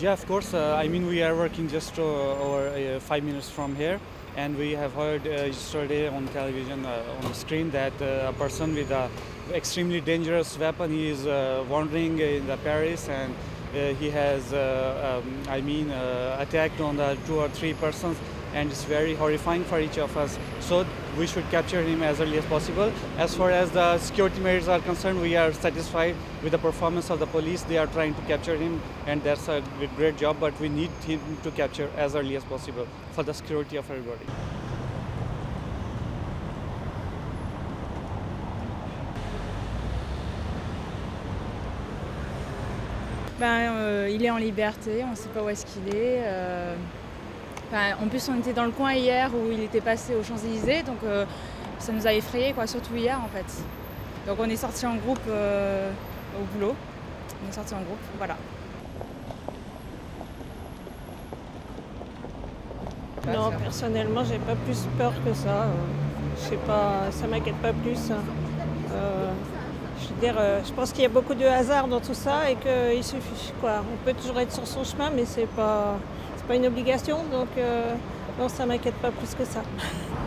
Yeah, of course. I mean, we are working just over 5 minutes from here, and we have heard yesterday on television, on the screen, that a person with a extremely dangerous weapon, he is wandering in the Paris, and he has, attacked on the 2 or 3 persons, and it's very horrifying for each of us. So we should capture him as early as possible. As far as the security measures are concerned, we are satisfied with the performance of the police. They are trying to capture him, and that's a great job, but we need him to capture as early as possible for the security of everybody. Il est en liberté, on ne sait pas où est-ce qu'il est. En plus, on était dans le coin hier où il était passé aux Champs-Élysées, donc ça nous a effrayés, surtout hier en fait. Donc on est sortis en groupe au boulot. On est sortis en groupe, voilà. Non, personnellement, j'ai pas plus peur que ça. Je sais pas, ça m'inquiète pas plus. Je veux dire, je pense qu'il y a beaucoup de hasard dans tout ça et qu'il suffit, on peut toujours être sur son chemin, mais c'est pas une obligation, donc non, ça m'inquiète pas plus que ça.